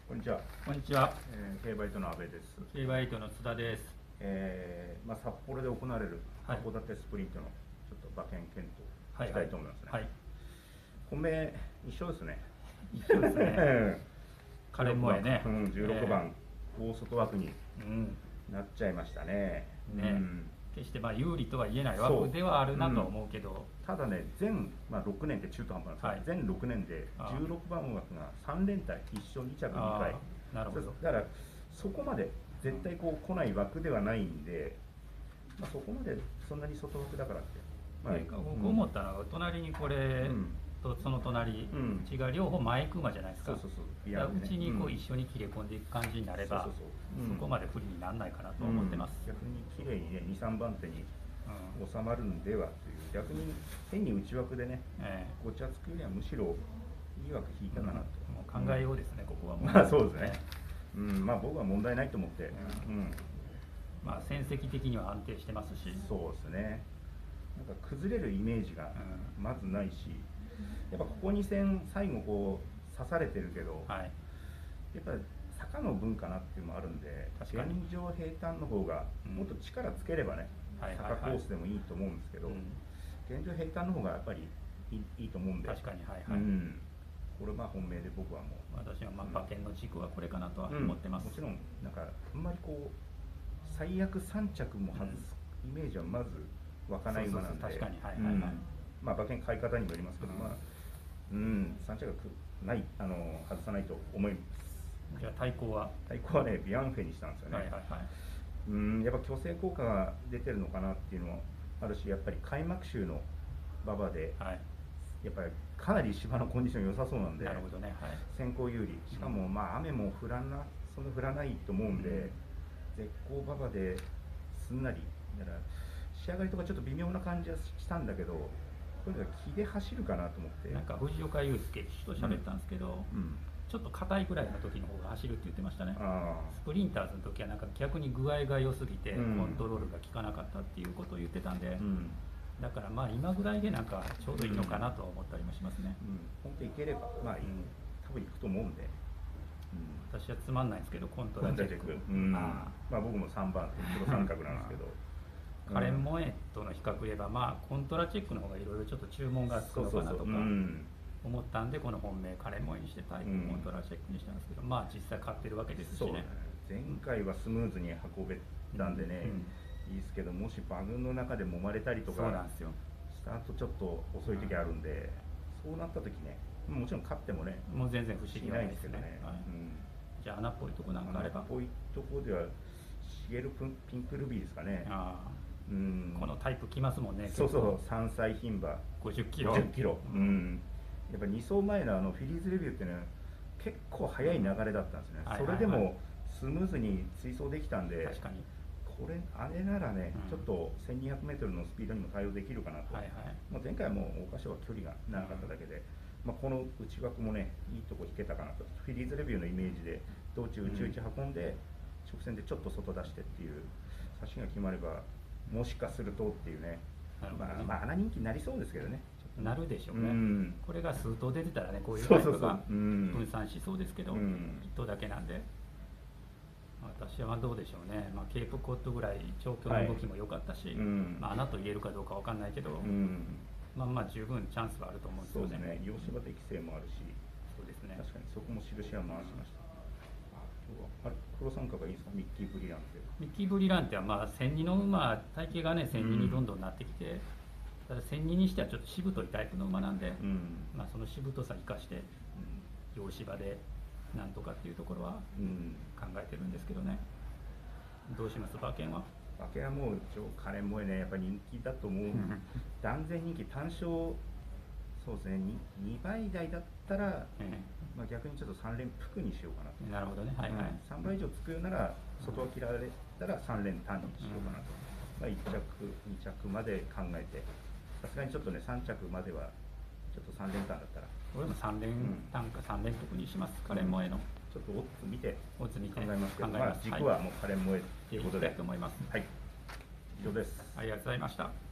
こんにちは。 こんにちは。 競馬イトの阿部です。 競馬イトの津田です。 札幌で行われるはい、 函館スプリントのちょっと馬券検討はいしたいと思いますね。 はい。 本命一緒ですね。 一緒ですね。カレンモエね。 16番、大外枠にうん。 なっちゃいましたね。 ね。決して有利とは言えない枠ではあるなと思うけど、 ただね、全、6年って中途半端なんですけど、全6年で16番枠が3連単、1勝2着2回。 なるほど。 だからそこまで絶対こう来ない枠ではないんで、そこまでそんなに外枠だからって。 僕思ったのは隣にこれとその隣血が両方前熊じゃないですか。うちにこう一緒に切れ込んでいく感じになれば、そこまで不利にならないかなと思ってます。 逆に綺麗にね、2、3番手に収まるんではという、逆に変に内枠でね、ごちゃつくよりはむしろいい枠引いたかなと。 考えようですね、ここはもう。そうですね。僕は問題ないと思って。 戦績的には安定してますし。 そうですね。なんか崩れるイメージがまずないし、やっぱここ2戦最後こう刺されてるけど、やっぱり坂の分かなっていうのもあるんで、現状平坦の方がもっと力つければね、坂コースでもいいと思うんですけど、現状平坦の方がやっぱりいいと思うんで。 確かに。 これ本命で僕はもう。 私は馬券の軸はこれかなとは思ってます。 もちろんなんかあんまりこう最悪3着も外すイメージはまず湧かない馬なんで。 確かに。 馬券買い方にもよりますけど、3着ない外さないと思います。 じゃあ対抗はね、ビアンフェにしたんですよね。やっぱ虚勢効果が出てるのかなっていうのもあるし、やっぱり開幕週の馬場で、やっぱりかなり芝のコンディション良さそうなんで、先行有利、しかも雨もそんな降らないと思うんで、絶好馬場ですんなり、だから仕上がりとかちょっと微妙な感じはしたんだけど、これが気で走るかなと思って。 なんか藤岡祐介騎手と喋ったんですけど、ちょっと硬いぐらいの時の方が走るって言ってましたね。スプリンターズの時はなんか逆に具合が良すぎてコントロールが効かなかったっていうことを言ってたんで、だから今ぐらいでなんかちょうどいいのかなと思ったりもしますね。 本当いければ多分いくと思うんで。 私はつまんないんですけど、コントラチェック。 僕も3番黒三角なんですけど。 カレンモエとの比較で言えば、コントラチェックの方がいろいろちょっと注文がつくのかなとか思ったんで、この本命カレンモエにしてタイプコントラチェックにしたんですけど、実際勝ってるわけですしね。 前回はスムーズに運べたんでね、いいですけど、もし馬群の中で揉まれたりとかした後ちょっと遅い時あるんで、そうなった時ね、もちろん勝ってもね、 もう全然不思議ないですけどね。 じゃあ穴っぽいとこなんかあれば。 穴っぽいとこではシゲルピンクルビーですかね。 このタイプきますもんね。 そう3歳牝馬 50キロ。 やっぱ2走前のフィリーズレビューってね、結構速い流れだったんですね。それでもスムーズに追走できたんで、 確かにあれならね、ちょっと 1200m のスピードにも対応できるかなと。前回はもう桜花賞は距離が長かっただけで、この内枠もね、いいとこ引けたかなと。フィリーズレビューのイメージで道中内々運んで、直線でちょっと外出してっていう差しが決まれば、もしかするとっていうね、穴人気になりそうですけどね。 なるでしょうね。これが数頭出てたらね、こういうタイプが分散しそうですけど、1頭だけなんで。私はどうでしょうね、ケープコットぐらい長距離の動きも良かったし、穴と言えるかどうか分かんないけど、十分チャンスはあると思うんですよね。 そうですね、洋芝適性もあるし、 そうですね、 確かにそこも印は回しました。黒三角がいいですか、ミッキーブリランテ。 ミッキーブリランテは1002の馬、体型がね、1002にどんどんなってきて、ただ1002にしてはちょっとしぶといタイプの馬なんで、そのしぶとさ生かして、洋芝でなんとかっていうところは考えてるんですけどね。どうします、馬券は。 馬券はもうカレンモエね、やっぱり人気だと思う。断然人気、単勝、そうですね、2倍台だったら、逆にちょっと3連複にしようかなと。 なるほどね、 3倍以上つくなら、外を切られたら3連単にしようかなと。1着、2着まで考えて、さすがにちょっとね、3着までは、ちょっと3連単だったら。 俺も3連単か3連複にします、カレンモエの。 ちょっとオッズ見て考えますけど、軸はもうカレンモエということで。 と思います。 はい、以上です。 ありがとうございました。